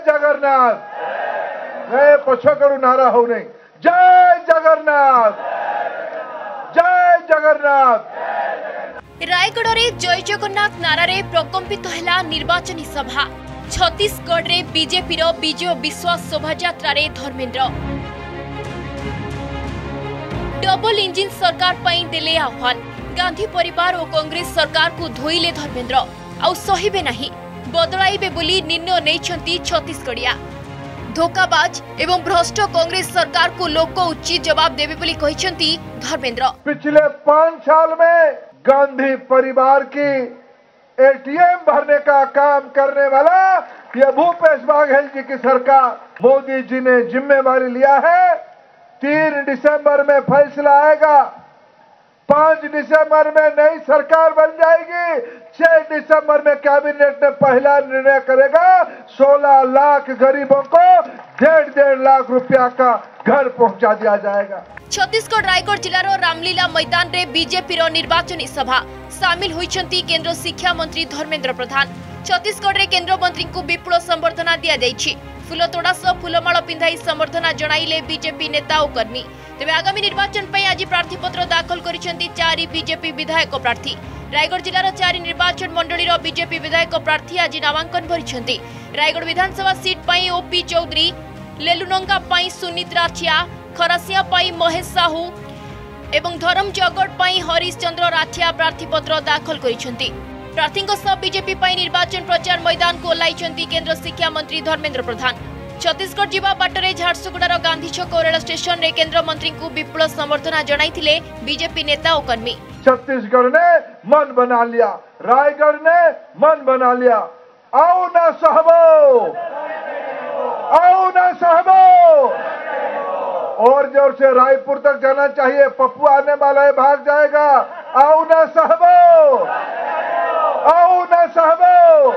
जगन्नाथ पछकरू नारा हो नहीं जय जगन्नाथ जय जगन्नाथ। रायगढ़ में जय जगन्नाथ नारे प्रकंपित है निर्वाचनी सभा। छत्तीसगढ़ में बीजेपी विजय विश्वास शोभायात्रा धर्मेन्द्र डबल इंजिन सरकार पर देले आह्वान। गांधी परिवार और कांग्रेस सरकार को धोइले धर्मेन्द्र आउ सहिबे नहीं बदलाइबे बोली निर्णय नहीं छत्तीसगढ़िया। धोखाबाज एवं भ्रष्ट कांग्रेस सरकार को लोक उचित जवाब देवे बोली कहिसेंती धर्मेन्द्र। पिछले 5 साल में गांधी परिवार की एटीएम भरने का काम करने वाला ये भूपेश बघेल जी की सरकार मोदी जी ने जिम्मेवारी लिया है। 3 दिसंबर में फैसला आएगा, 5 दिसंबर में नई सरकार बन जाएगी, 6 दिसंबर में कैबिनेट ने पहला निर्णय करेगा 16 लाख गरीबों को 1.5 लाख रुपया का घर पहुंचा दिया जाएगा। छत्तीसगढ़ रायगढ़ जिलार रामलीला मैदान रे बीजेपी निर्वाचनी सभा सामिल होइछंती केंद्र शिक्षा मंत्री धर्मेन्द्र प्रधान। छत्तीसगढ़ रे केंद्र मंत्री को विपुल संबर्धना दिया जायछि। फुलतोड़ा सह फुलमाल पिंधाई संबर्धना जणाइले बीजेपी नेता और कर्मी। तेबे आगामी निर्वाचन पर आज प्रार्थीपत्र दाखल करिसेंती 4 बीजेपी विधायक प्रार्थी। रायगढ़ जिलार 4 निर्वाचन मंडलीर बीजेपी विधायक प्रार्थी आज नामांकन भरिसेंती। रायगढ़ विधानसभा सीट पई ओपी चौधरी, लेलुनंगा पई सुनीत राठिया, खरासिया पई महेश साहू एवं धर्मजगड़ पई हरीश चंद्र राठिया प्रार्थीपत्र दाखल करिसेंती। प्रार्थी बीजेपी पई निर्वाचन प्रचार मैदान को ओह्लाइछंती केंद्र शिक्षा मंत्री धर्मेन्द्र प्रधान। छत्तीसगढ़ जीवा बाटरे झारसुगुड़ार गांधी छक रेल स्टेशन रे केंद्र मंत्री को विपुल संबर्धना जणाइथिले बीजेपी नेता और कर्मी। छत्तीसगढ़ ने मन बना लिया, रायगढ़ ने मन बना लिया। आओ ना सहबो, आओ ना सहबो। और जोर से रायपुर तक जाना चाहिए, पप्पू आने वाला है, भाग जाएगा। आओ ना सहबो, आओ ना सहबो,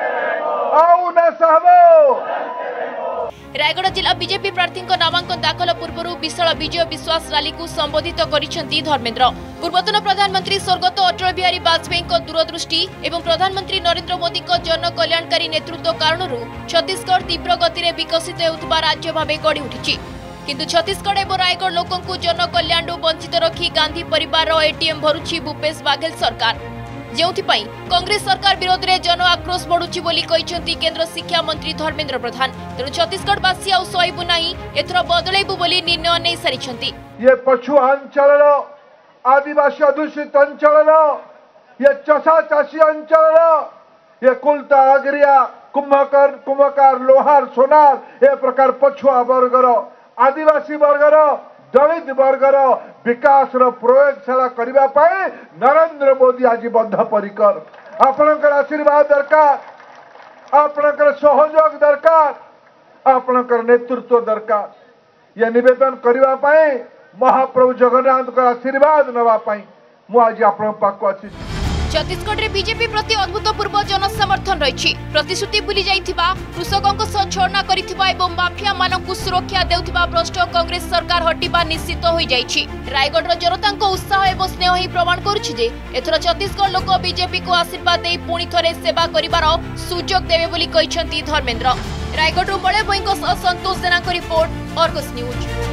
आओ ना सहबो। रायगढ़ जिला बीजेपी प्रार्थी नामांकन दाखल पूर्व विशाल विजय विश्वास रैली को संबोधित करिसेंती धर्मेन्द्र। पूर्वतन प्रधानमंत्री स्वर्गत अटल बिहारी वाजपेयी दूरदृष्टि एवं प्रधानमंत्री नरेंद्र मोदी जन कल्याणकारी नेतृत्व कारण छत्तीसगढ़ तीव्र गति में विकसित होता राज्य भाव गढ़ी उठी। किंतु छत्तीसगढ़ एवं रायगढ़ लोकों को जन कल्याण वंचित रखी गांधी परिवार एटीएम भरुछि भूपेश बघेल सरकार। जेउथिपाई कांग्रेस सरकार विरोध में जन आक्रोश बढ़ुछि बोली कहिसेंती केंद्र शिक्षा मंत्री धर्मेन्द्र प्रधान। तेणु छत्तीसगढ़वासी आउ सहिबु नाही, एथर बदलैबु बोली निर्णय नै सारिछंती। ये पछुआ अंचल आदिवासी अधुषित अंचल ये चषा चाषी अंचल ये कुलता अगरिया कुंभकार लोहार सोनार ए प्रकार पछुआ वर्गर आदिवासी वर्गर दलित वर्गर विकास प्रयोगशाला करने नरेंद्र मोदी आज बद्धपरिकर। आपणकर आशीर्वाद दरकार, आपणकर सहयोग दरकार, आपणकर नेतृत्व दरकार। यह निवेदन करने महाप्रभु जगन्नाथ का आशीर्वाद नवाई मु आज आपण पाक आसी। छत्तीसगढ़ में बीजेपी प्रति अभूतपूर्व जनसमर्थन रही। प्रतिश्रुति भूली जाइथिबा, कृषकों सह छलना करिथिबा एवं माफिया मानकु सुरक्षा देउथिबा भ्रष्ट कांग्रेस सरकार हटिबा निश्चित हो जाइछि। रायगढ़ जनता उत्साह एवं स्नेह ही प्रमाण करुछि जे एथर छत्तीसगढ़ लोक बीजेपी को आशीर्वाद दे पुणी थरे सेवा करिबार सुजोग देबे बोली कहिसेंती धर्मेन्द्र। रायगढ़ बड़े भईको सह संतोष सेना को रिपोर्ट, अर्गस न्यूज।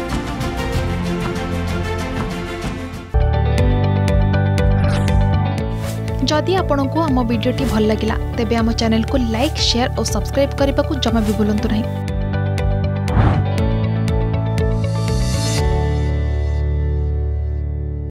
जदि आपंक आम भिडी भल लगा तेब आम चैनल को लाइक, शेयर और सब्सक्राइब करने को जमा भी भूलु नहीं।